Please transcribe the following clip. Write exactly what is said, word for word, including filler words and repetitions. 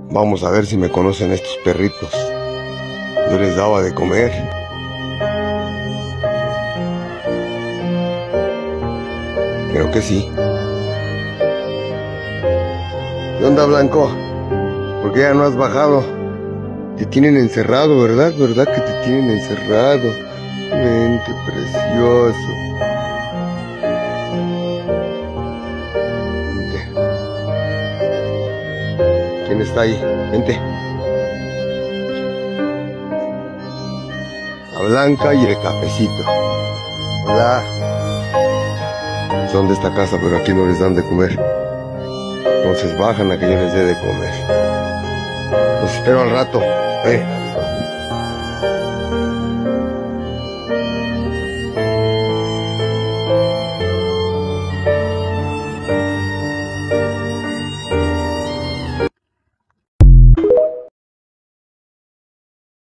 Vamos a ver si me conocen estos perritos. Yo les daba de comer. Creo que sí. ¿Qué onda, Blanco? ¿Por qué ya no has bajado? Te tienen encerrado, ¿verdad? ¿Verdad que te tienen encerrado? Vente, precioso. Vente. ¿Quién está ahí? Vente. La Blanca y el Cafecito. Hola. Son de esta casa, pero aquí no les dan de comer. Entonces bajan a que yo les dé de comer. Los espero al rato. Eh.